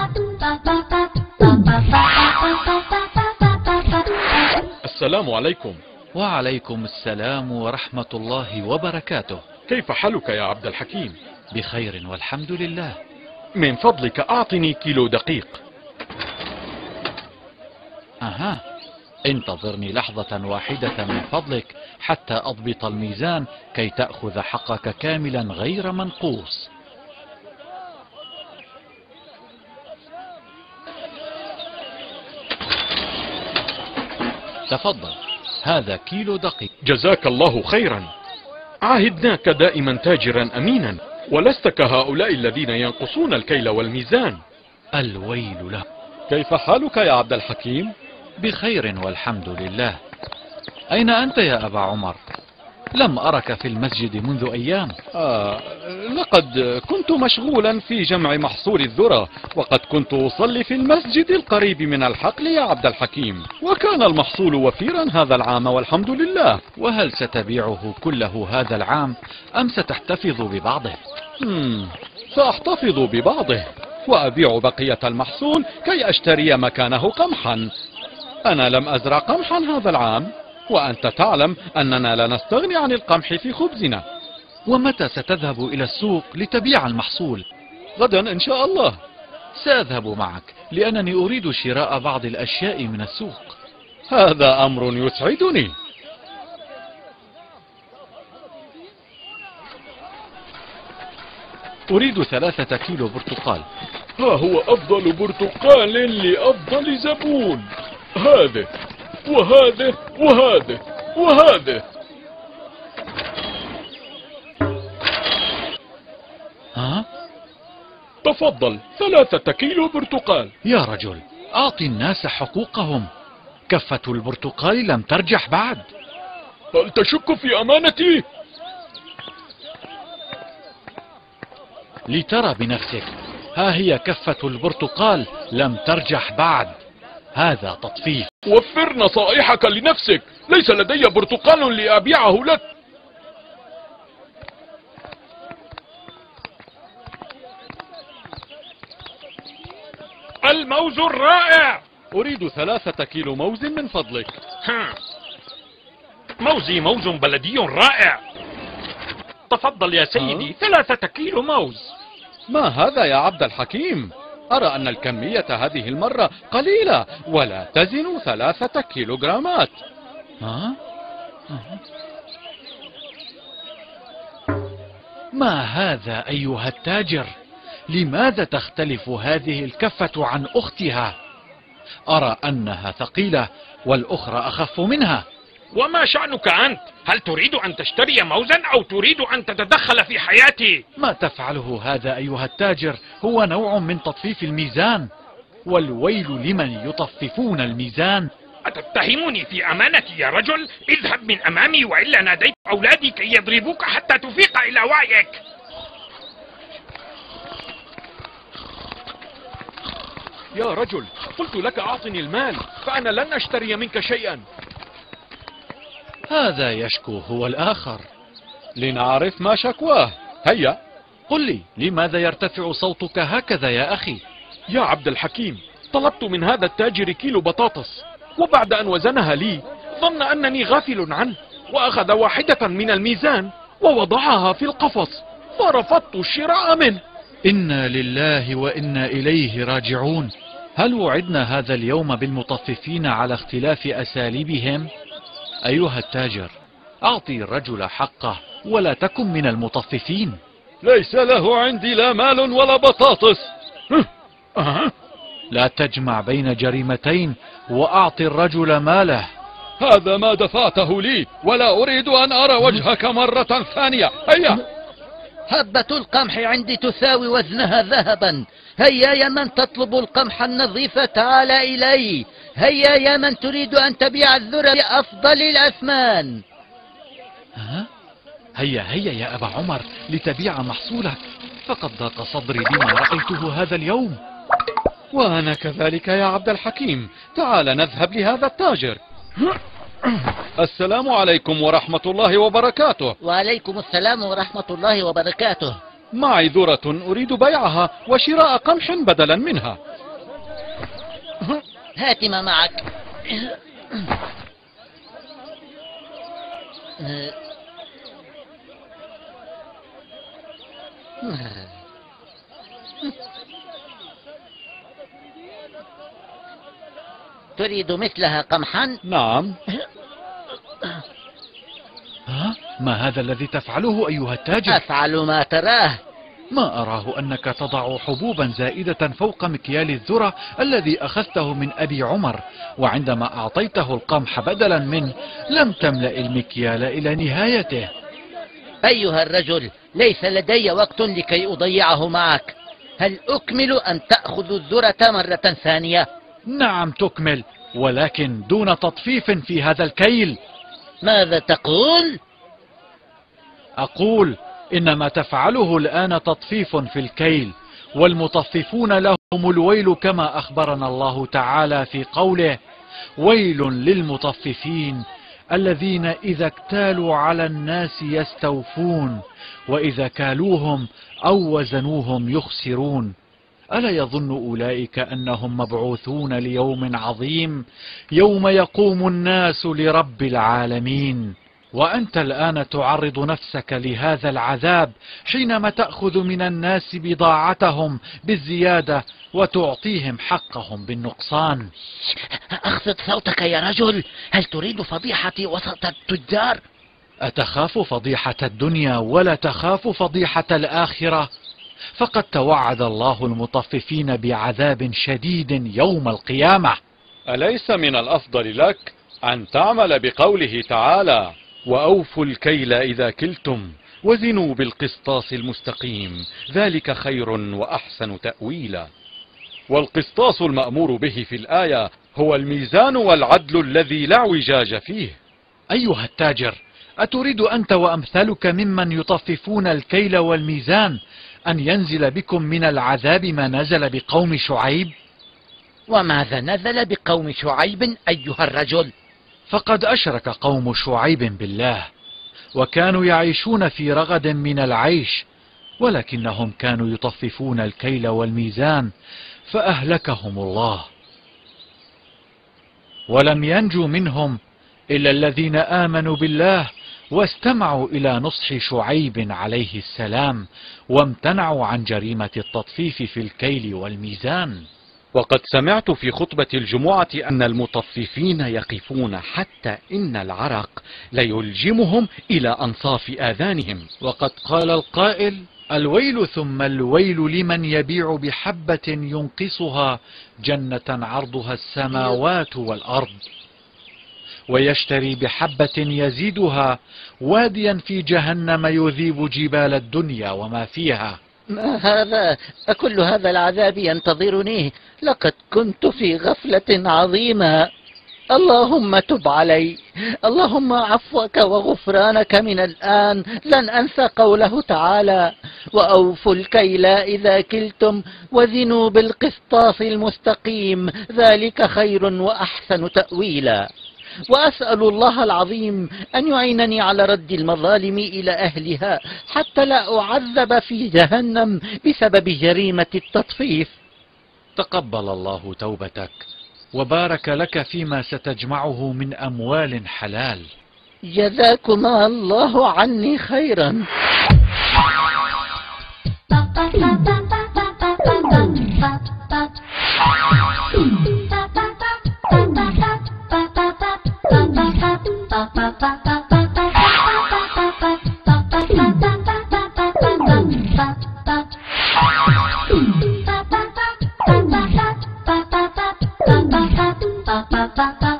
السلام عليكم. وعليكم السلام ورحمة الله وبركاته. كيف حالك يا عبد الحكيم؟ بخير والحمد لله. من فضلك أعطني كيلو دقيق. أها، انتظرني لحظة واحدة من فضلك حتى أضبط الميزان كي تأخذ حقك كاملا غير منقوص. تفضل، هذا كيلو دقيق. جزاك الله خيرا. عاهدناك دائما تاجرا أمينا، ولست كهؤلاء الذين ينقصون الكيل والميزان. الويل له. كيف حالك يا عبد الحكيم؟ بخير والحمد لله. أين أنت يا أبا عمر؟ لم أرك في المسجد منذ أيام. لقد كنت مشغولا في جمع محصول الذرة، وقد كنت أصلي في المسجد القريب من الحقل يا عبد الحكيم، وكان المحصول وفيرا هذا العام والحمد لله. وهل ستبيعه كله هذا العام أم ستحتفظ ببعضه؟ سأحتفظ ببعضه وأبيع بقية المحصول كي أشتري مكانه قمحا. أنا لم أزرع قمحا هذا العام، وأنت تعلم أننا لا نستغني عن القمح في خبزنا. ومتى ستذهب إلى السوق لتبيع المحصول؟ غدا إن شاء الله. سأذهب معك لأنني أريد شراء بعض الأشياء من السوق. هذا أمر يسعدني. أريد 3 كيلو برتقال. ها هو أفضل برتقال لأفضل زبون. هذه وهذه وهذه وهذه. ها؟ تفضل 3 كيلو برتقال. يا رجل، أعطي الناس حقوقهم. كفة البرتقال لم ترجح بعد. هل تشك في أمانتي؟ لترى بنفسك، ها هي كفة البرتقال لم ترجح بعد. هذا تطفيف. وفر نصائحك لنفسك، ليس لدي برتقال لأبيعه لك. الموز الرائع. أريد 3 كيلو موز من فضلك. موزي موز بلدي رائع. تفضل يا سيدي 3 كيلو موز. ما هذا يا عبد الحكيم؟ أرى أن الكمية هذه المرة قليلة ولا تزن 3 كيلوغرامات. ما هذا أيها التاجر؟ لماذا تختلف هذه الكفة عن أختها؟ أرى أنها ثقيلة والأخرى أخف منها. وما شأنك أنت؟ هل تريد أن تشتري موزا أو تريد أن تتدخل في حياتي؟ ما تفعله هذا أيها التاجر هو نوع من تطفيف الميزان، والويل لمن يطففون الميزان. أتتهمني في أمانتي يا رجل؟ اذهب من أمامي وإلا ناديت أولادي كي يضربوك حتى تفيق إلى وعيك. يا رجل، قلت لك أعطني المال، فأنا لن أشتري منك شيئا. هذا يشكو هو الآخر. لنعرف ما شكواه. هيا قل لي، لماذا يرتفع صوتك هكذا يا أخي؟ يا عبد الحكيم، طلبت من هذا التاجر كيلو بطاطس، وبعد أن وزنها لي ظن أنني غافل عنه، وأخذ واحدة من الميزان ووضعها في القفص، فرفضت الشراء منه. إنا لله وإنا إليه راجعون. هل وعدنا هذا اليوم بالمطففين على اختلاف أساليبهم؟ أيها التاجر، أعطي الرجل حقه ولا تكن من المطففين. ليس له عندي لا مال ولا بطاطس. لا تجمع بين جريمتين وأعطي الرجل ماله. هذا ما دفعته لي، ولا أريد أن أرى وجهك مرة ثانية. هيا. هبة القمح عندي تساوي وزنها ذهبا. هيا يا من تطلب القمح النظيف تعال إلي. هيا يا من تريد أن تبيع الذرة بأفضل الأثمان. هيا هيا يا أبا عمر لتبيع محصولك، فقد ضاق صدري بما رأيته هذا اليوم. وأنا كذلك يا عبد الحكيم. تعال نذهب لهذا التاجر. السلام عليكم ورحمة الله وبركاته. وعليكم السلام ورحمة الله وبركاته. معي ذرة أريد بيعها وشراء قمح بدلا منها. هات ما معك. تريد مثلها قمحا؟ نعم. ها؟ ما هذا الذي تفعله أيها التاجر؟ أفعل ما تراه. ما أراه أنك تضع حبوبا زائدة فوق مكيال الذرة الذي أخذته من أبي عمر، وعندما أعطيته القمح بدلا منه لم تملأ المكيال إلى نهايته. أيها الرجل، ليس لدي وقت لكي أضيعه معك. هل أكمل أن تأخذ الذرة مرة ثانية؟ نعم تكمل، ولكن دون تطفيف في هذا الكيل. ماذا تقول؟ أقول إن ما تفعله الآن تطفيف في الكيل، والمطففون لهم الويل كما أخبرنا الله تعالى في قوله: ويل للمطففين الذين إذا اكتالوا على الناس يستوفون وإذا كالوهم أو وزنوهم يخسرون. ألا يظن أولئك أنهم مبعوثون ليوم عظيم يوم يقوم الناس لرب العالمين؟ وأنت الآن تعرض نفسك لهذا العذاب حينما تأخذ من الناس بضاعتهم بالزيادة وتعطيهم حقهم بالنقصان. أخفض صوتك يا رجل، هل تريد فضيحتي وسط التجار؟ أتخاف فضيحة الدنيا ولا تخاف فضيحة الآخرة؟ فقد توعد الله المطففين بعذاب شديد يوم القيامة. أليس من الأفضل لك أن تعمل بقوله تعالى: وأوفوا الكيل إذا كلتم وزنوا بالقسطاس المستقيم ذلك خير وأحسن تأويلا. والقسطاس المأمور به في الآية هو الميزان والعدل الذي لا اعوجاج فيه. أيها التاجر، أتريد أنت وأمثالك ممن يطففون الكيل والميزان أن ينزل بكم من العذاب ما نزل بقوم شعيب؟ وماذا نزل بقوم شعيب أيها الرجل؟ فقد أشرك قوم شعيب بالله، وكانوا يعيشون في رغد من العيش، ولكنهم كانوا يطففون الكيل والميزان فأهلكهم الله. ولم ينجو منهم إلا الذين آمنوا بالله واستمعوا إلى نصح شعيب عليه السلام وامتنعوا عن جريمة التطفيف في الكيل والميزان. وقد سمعت في خطبة الجمعة أن المطففين يقفون حتى إن العرق ليلجمهم إلى أنصاف آذانهم. وقد قال القائل: الويل ثم الويل لمن يبيع بحبة ينقصها جنة عرضها السماوات والأرض، ويشتري بحبة يزيدها واديا في جهنم يذيب جبال الدنيا وما فيها. ما هذا؟ أكل هذا العذاب ينتظرني؟ لقد كنت في غفلة عظيمة. اللهم تب علي، اللهم عفوك وغفرانك من الآن لن أنسى قوله تعالى: وأوفوا الكيل إذا كلتم وزنوا بالقسطاس المستقيم ذلك خير وأحسن تأويلا. وأسأل الله العظيم أن يعينني على رد المظالم إلى أهلها حتى لا أعذب في جهنم بسبب جريمة التطفيف. تقبل الله توبتك وبارك لك فيما ستجمعه من أموال حلال. جزاكما الله عني خيرا. Ba ba ba ba